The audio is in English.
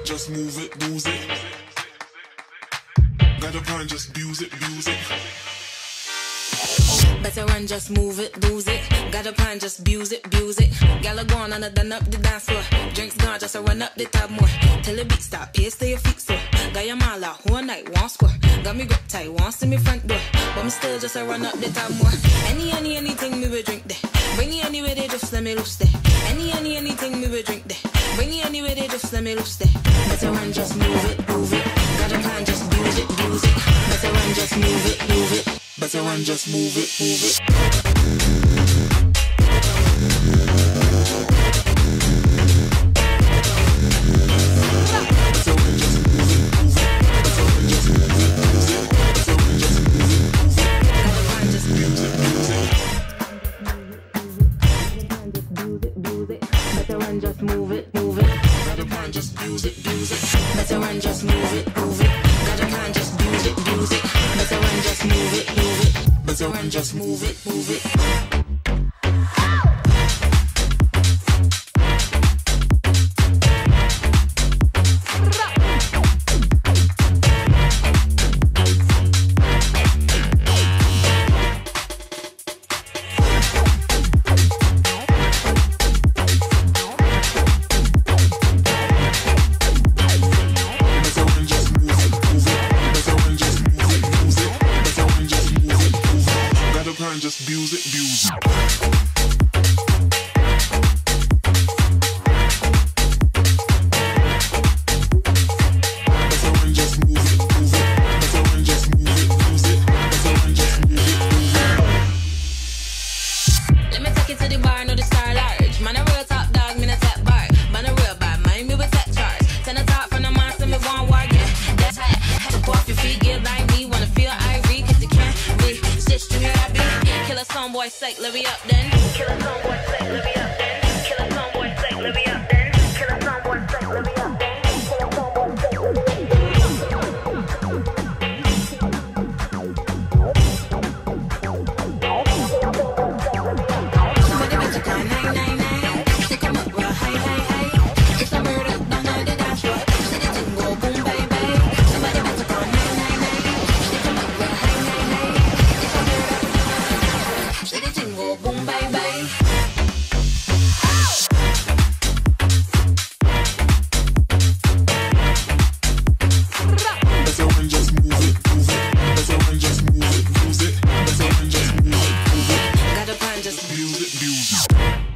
just move it, lose it. Got a plan, just abuse it, abuse it. Better run, just move it, lose it. Got a plan, just abuse it, abuse it. Gala gone and I done up the dance floor. Drinks gone, just a run up the tab more. Tell the beat stop, pace to your feet so. Got your mall out, whole night, one score. Got me grip tight, one see me front door. But me still just a run up the tab more. Anything me will drink there. Bring it anywhere they just let me loose there. Anything me will drink there. Bring it anywhere they just let me loose there. Better run, just move it, move it. Got a plan, just abuse it, abuse it. Better run, just move it, move it. Better run, just move it, move it. Just move it, move it. Got a plan, just use it, use it. Better run, just move it, move it. Got a plan, just use it, use it. Better run, just move it, move it. Better run, just move it, move it. Just abuse it, abuse it. Let me take it to the bar, know the star large. Man a real top dog, me not tap bar. Man a real bad mind, me with tech charge. Send a top from the master, me want war, yeah. That's how I off your feet, get like me. Wanna feel Irie, cause you can't be stitched to your happy. Kill a song boy sake, let me up then. Kill a song boy sake, let me up then. Kill a song boy sake, let me up then. Kill a song boy sake, let me up then. Kill a song boy sake, let me up then. Somebody better call 999. Stick 'em up real high, high, high. It's a murder down on the dance floor. See the thing go boom, bye, bye. Somebody better call 999. Stick 'em up real high, high, high. It's a murder. See the thing go boom, bye, bye. Better run, just move it, move it. Better run, just move it, use it. Better run, just move it, move it. Got a plan, just Abuse it, abuse it.